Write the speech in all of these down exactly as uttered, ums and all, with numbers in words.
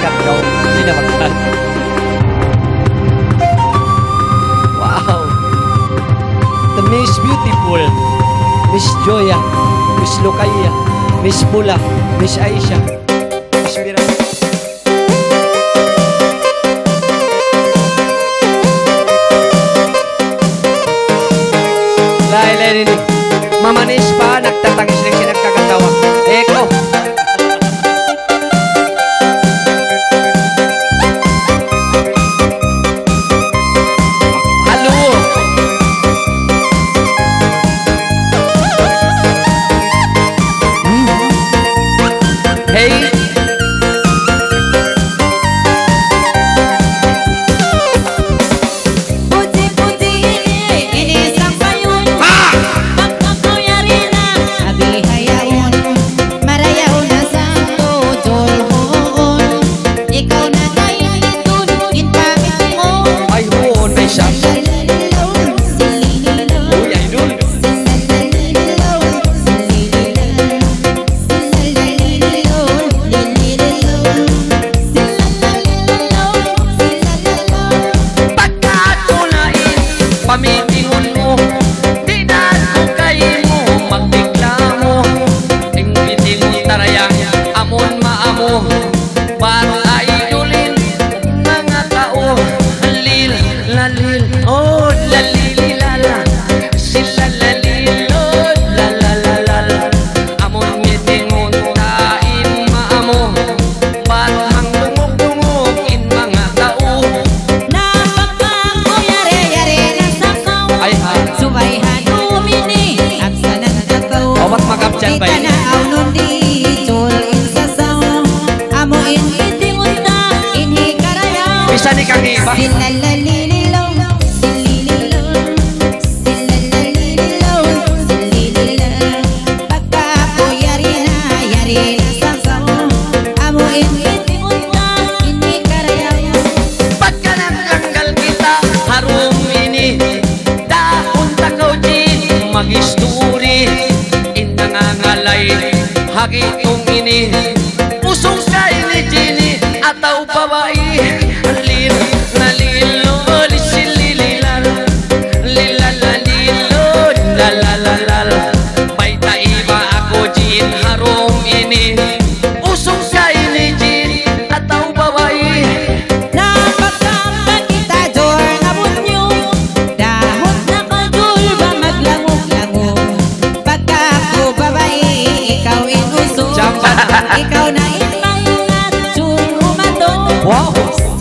sikat kau. Hindi na magtan. Wow. The Miss Beautiful, Miss Joya, Miss Lucaya, Miss Bula, Miss Aisha, Miss Miranda. Lain lain ini. Mamanis pa, nagtatangis lang siya nagkakatawa. Eko. Halo. Hmm. Hey. Bisa nih Kang Iba. Magisturi indang angalay hagitong ini pusong ka ini jini atau babae lil lalilo lisilililal lilalalilo lalalal baita iba ako jin harum ini pusong ka ini jini atau babae napakapa kita jor ngabot nyo dahon na kajul ba maglango pagka ako babae ikaw inuso ikaw na imangat jul umaton. Wow.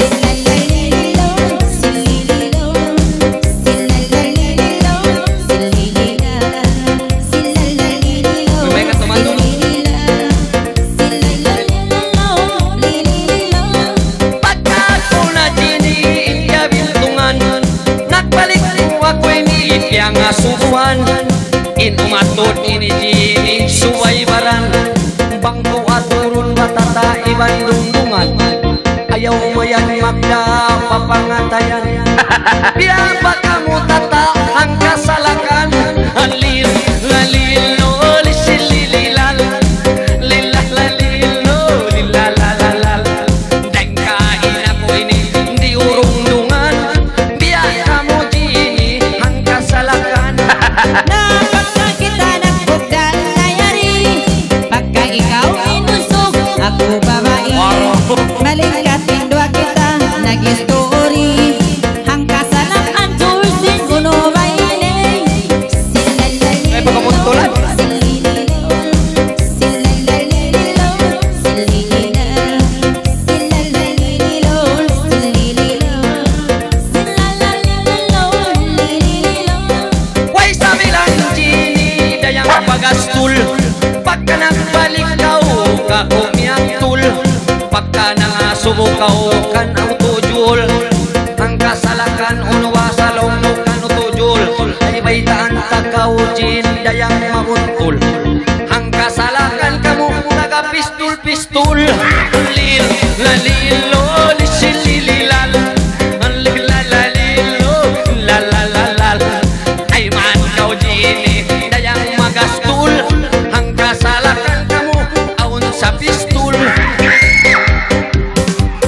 Pagka ako na jini iya bintungan nagbalik ko ako ini ipiyang asubuan inumatod ini jini suway barang bangko at turun matata iban dungdungan ayaw mo yan magda papangatayan biya ba kamu tata ang kasalakan halil lalilo lisilililal lilalalilo lilalalal dengkain ako ini di urungdungan biya kamu jini ang kasalakan. Napagka kita nagbugdan nayari pagka ikaw inusog ako babae malikat indwa kita nag-story ang kasalaan tulsin kuno baile Ay pagkapuntulan. way sabi lang jini dayang pagastul pagka nagbalik kau ka umiyang tul pagka nangasubukaw kan ang tujul ang kasalakan unwa sa longno kan utujul ay baitaan takaw jin dayang mamuntul ang kasalakan kamu naga pistul pistul lil lalilo lisilililal lilalalilo lalalal ay man kau jini dayang magastul ang kasalakan kamu aun sa pistul.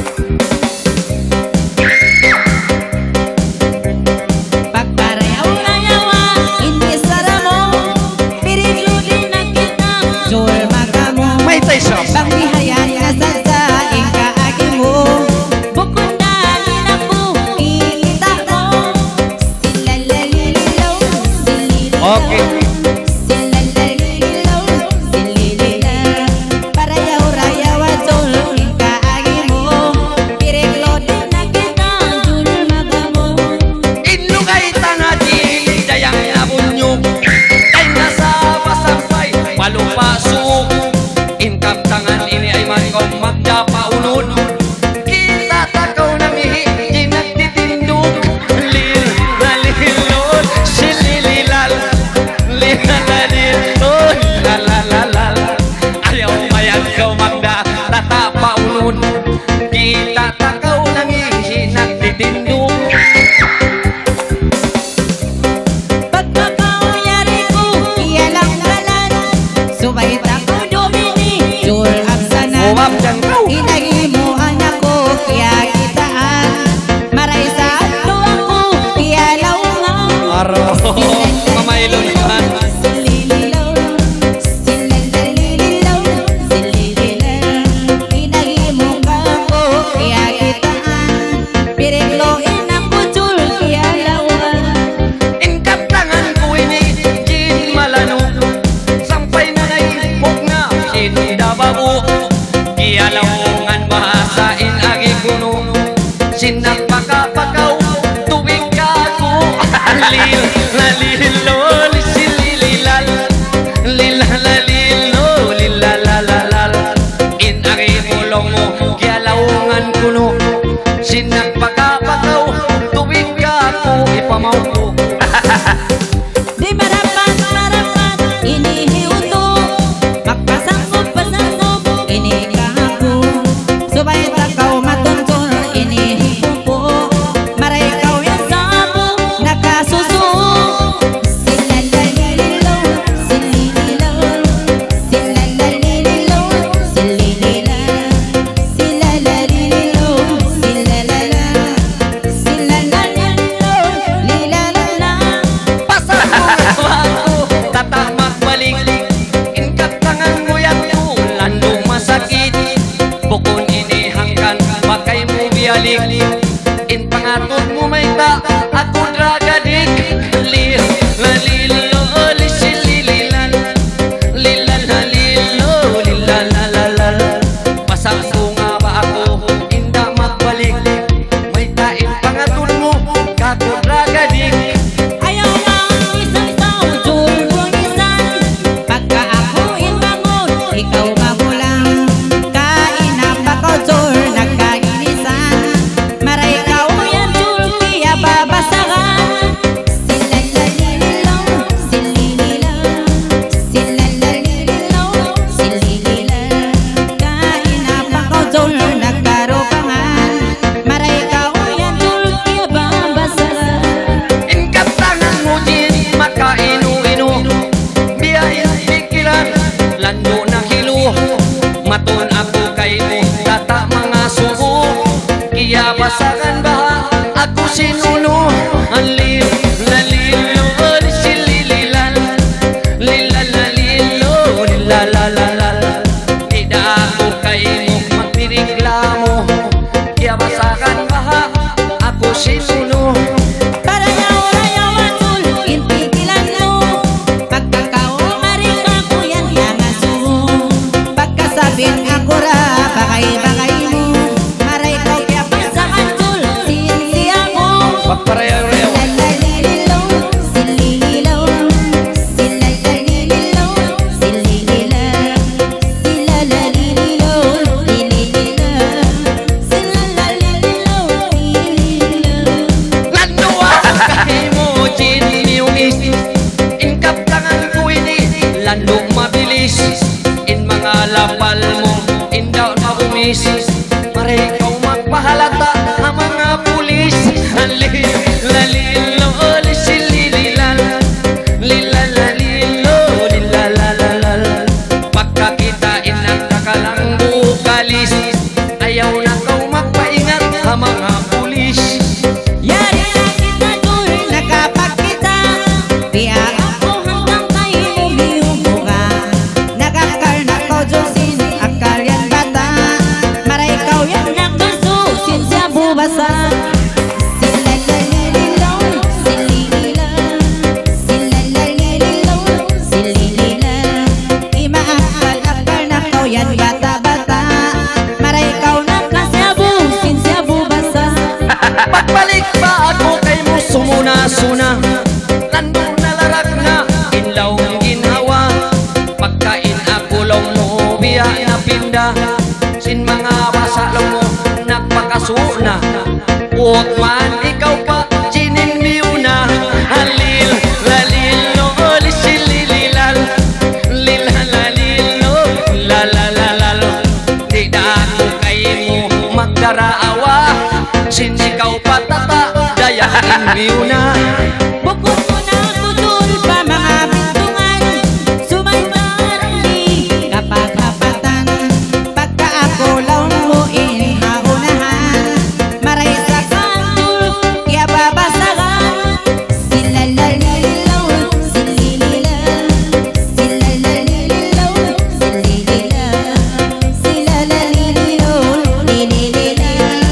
laungan kuno sinak pagkapagaw tuwing ka ako ipamaupo. Di marapat, marapat, inihiuto, magpasangkop, pasangkop, inikapo, subay takaw matuntun, inihipupo, maray ikaw yung sapo, nakasuso. Silalalililo, silililo, silalalililo, sililila, silalalililo, silalala, silalalililo, lilalala. Tatamak balik ingkat tangan nguyat ko lando masakit bukon inihangkan bakay mo bialik in pangatod mo may ta ako dragadik lil lalilo lisilililan lilal halilo lilalalal pasang ko nga ba ako inda magbalik may tain pangatod mo kako dragadik. Ayaw lang isang tao, tulong isan. Pagka ako inbangon, ikaw magulang. Kain ang bakaw, tul, nagkainisan. Maray ikaw yan, tul, kaya babasakan. Silalalililo, sililila. Silalalililo, sililila. Kain ang bakaw, tul, nagkarupangan. Maray ikaw yan, tul, kaya babasakan. Ingkat tangan mo din makainu-inu biyahin pikiran lando na hilo maton ako kay mo data mga suko kaya basagan ba ako sinuno alil lalilo silililan lilalalilo lilalalal ida ako kay mo magpiriklamo kaya basagan ba ako sinuno. Para yaw-yaw atul, intigilan mo. Pagkakao, marika ko yan nangaso. Pagkasabing ako ra, bakay-bakay mo. Maray ikaw kaya pasakan tul, sinsi ako. Pagpareho-reho Silalalililo, silililo. Silalalililo, sililila. Silalalililo, lililila. Silalalililo, lililila. lando ako kay mo genius ingkat tangan ko ini lando mabilis in mga lapal mo indaw na umis maray ikaw magpahalata ang mga pulis alil lalilo lisilililan lilalalilo lilalalal pagkakitain ng takalang bukalis ayaw na kau magpaingat ang mga pulis. Yari na kita tul, nakapagkita. Kaya ako hanggang kayo umiyubo ka. Nagakal na ko Diyosin, akal yan bata. Maray ikaw yan nagkasusin siya bubasa. Silalalililo, sililila. Silalalililo, sililila. Imaakal-akal na ko yan bata-bata. Maray ikaw nagkasyabusin siya bubasa. Pagbalik ba ako kay mo sumuna-suna lando na larak na inlaw ng ginhawa pagkain ako lang mo biya na pinda sin mga basalong mo nagpakasuna uot man ikaw pa chinin miuna halil lalilo lisilililal lilalalilo lalalalalo di na ako kay mo magdaraawa sinikaw patata dayain miuna. Bukod ko na kutul pa mga pintungan. Sumaymarami kapag kapatan. Pagka ako lang mo inhaunahan. Maray sa kantul kaya babasagan. Silalalilo, sililila. Silalalilo, sililila. Silalalilo, lililila.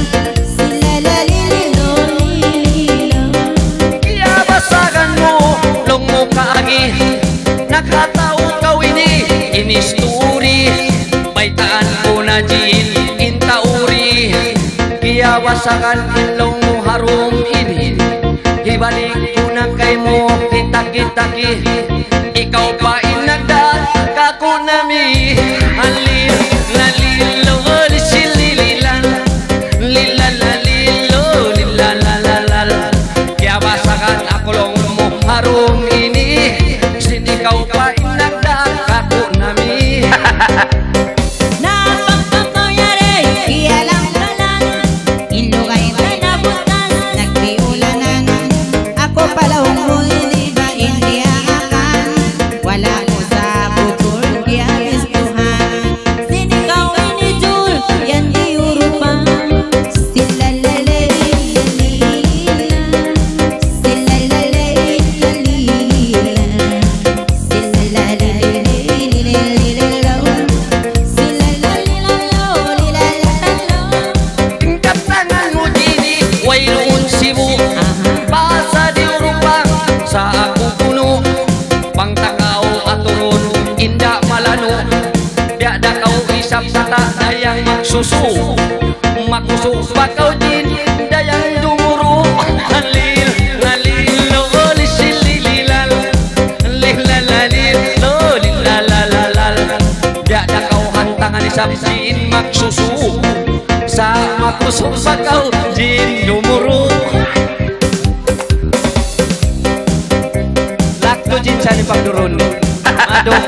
Silalalilo, lililila. Kaya basagan mo, long mo kaagi nakataw kaw ini, inisturi baitaan ko na jin, intauri kaya basagan ilong mo harum ini ibalik ko na kay mo kitaki-taki ikaw pa inagdat kako nami halil lalilo lisilililan magsusu makusok bakaw din dayang dumuro halil halil loli silililal lilalalil loli lalalal da dakaw hantangan isabsin magsusu sa makusok bakaw din dumuro lakto din sa ni pagduron adong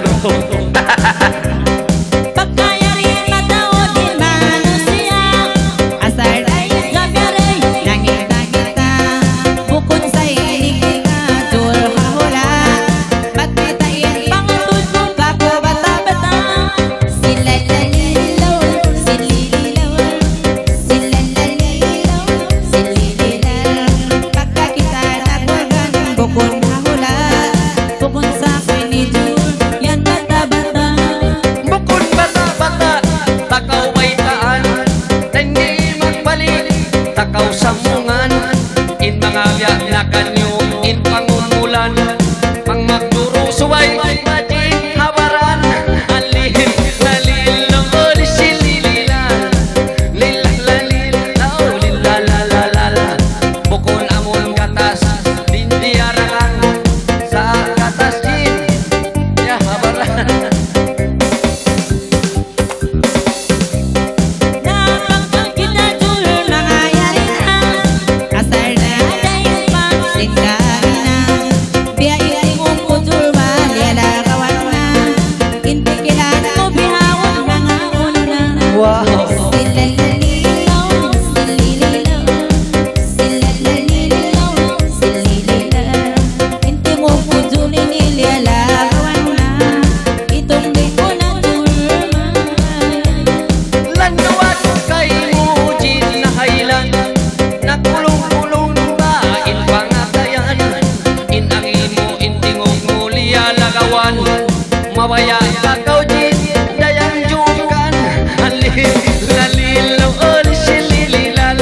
mawaya bakaw din dayang jukan halil lalil ol silililal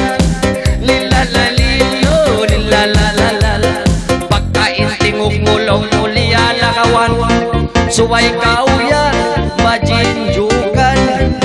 lilalalil lilalalal pagkain tingog ngulaw mulia lagawan suway kauya bajin jukan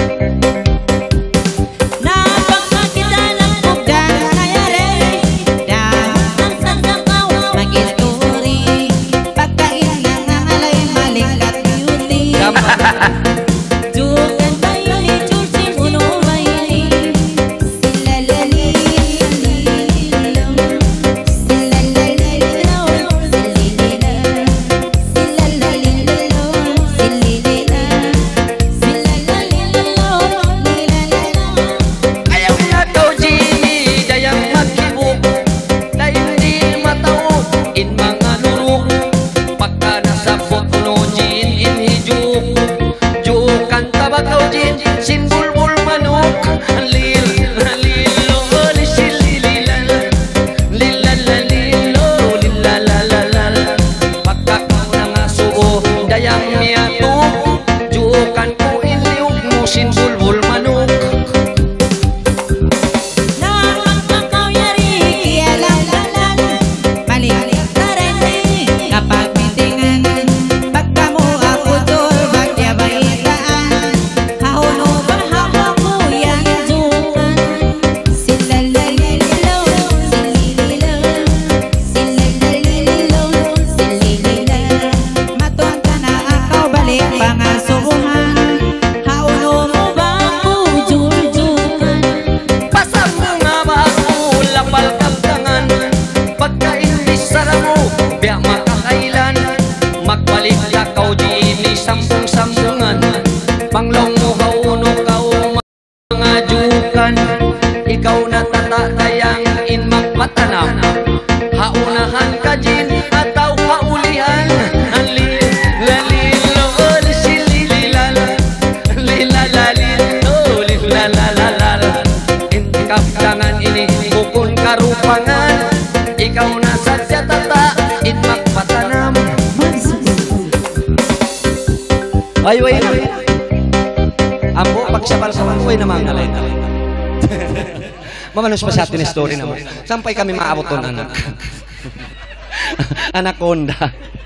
ikaw na tatatayang inmak matanam haunahan ka jin ataw haulihan halil lalil ol silililal lilalalil lilalalal inkap tangan ini bukun karupangan ikaw na sadya tata inmak matanam ay way ambo pagsabal sa way na mga alay mamanos pa sa atin story naman sampai kami maabot ton anak anaconda